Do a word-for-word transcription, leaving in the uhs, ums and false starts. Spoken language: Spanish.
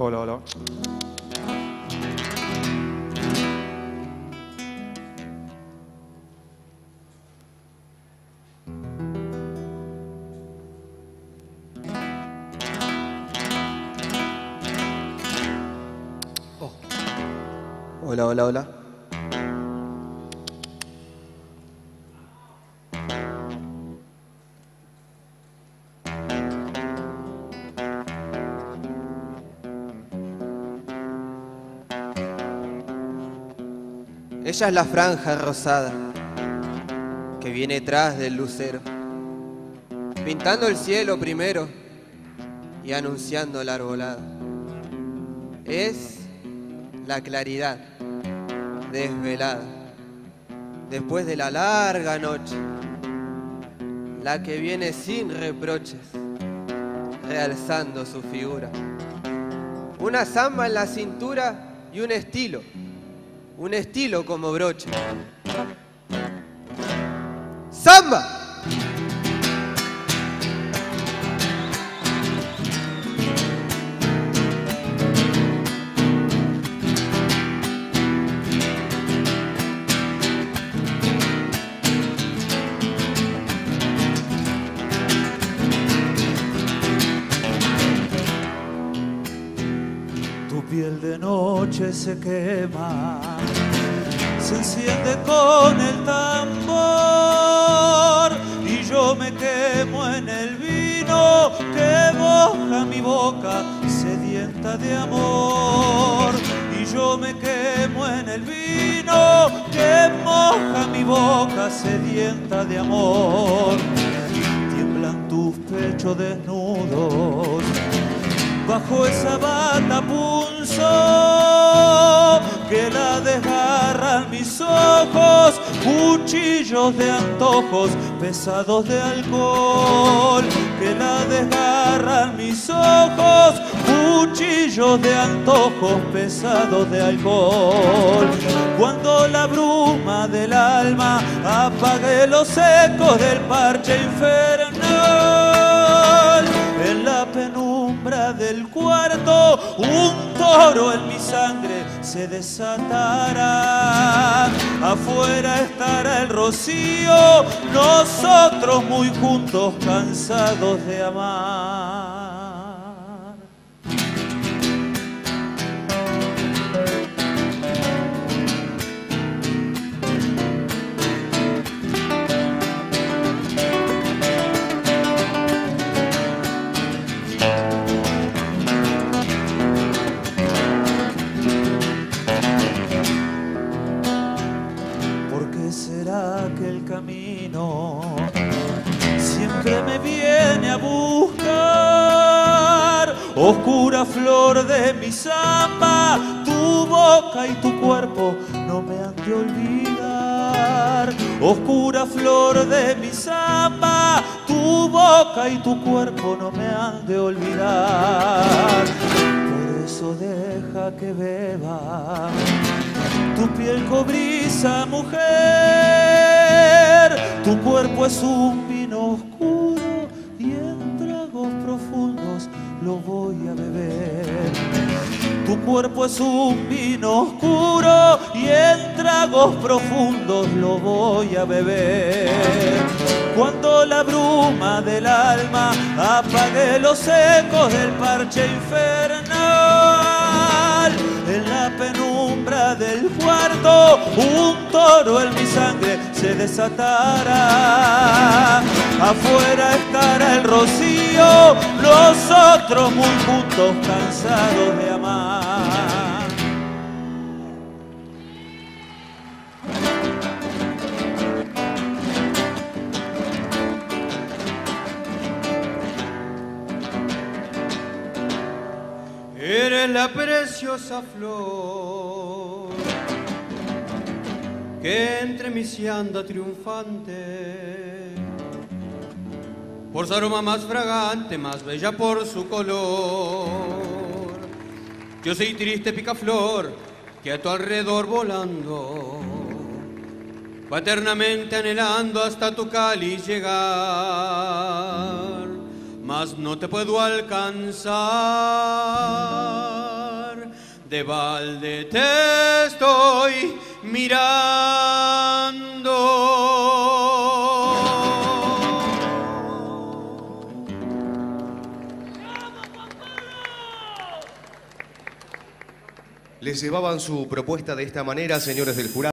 Hola, hola. Oh. Hola, hola, hola. Ella es la franja rosada que viene tras del lucero, pintando el cielo primero y anunciando la arbolada. Es la claridad desvelada después de la larga noche, la que viene sin reproches, realzando su figura. Una zamba en la cintura y un estilo. Un estilo como broche. ¡Samba! Tu piel de noche se quema, se enciende con el tambor y yo me quemo en el vino que moja mi boca sedienta de amor. Y yo me quemo en el vino que moja mi boca sedienta de amor. Tiemblan tus pechos desnudos bajo esa bata punzo que la desgarran mis ojos, cuchillos de antojos pesados de alcohol, que la desgarran mis ojos, cuchillos de antojos pesados de alcohol. Cuando la bruma del alma apague los ecos del parche infernal, en la penumbra del cuarto un toro en mi sangre se desatará. Afuera estará el rocío, nosotros muy juntos cansados de amar. Camino siempre me viene a buscar, oscura flor de mi samba, tu boca y tu cuerpo no me han de olvidar. Oscura flor de mi samba, tu boca y tu cuerpo no me han de olvidar. Por eso deja que beba tu piel cobriza, mujer. Tu cuerpo es un vino oscuro y en tragos profundos lo voy a beber. Tu cuerpo es un vino oscuro y en tragos profundos lo voy a beber. Cuando la bruma del alma apague los ecos del parche infernal, en la penumbra del cuarto un toro en mi sangre se desatará. Afuera estará el rocío, nosotros muy juntos cansados de amar. Eres la preciosa flor que entre mí se anda triunfante, por su aroma más fragante, más bella por su color. Yo soy triste picaflor que a tu alrededor volando va eternamente anhelando hasta tu cáliz llegar, mas no te puedo alcanzar. de balde te estoy mirando. Les llevaban su propuesta de esta manera, señores del jurado.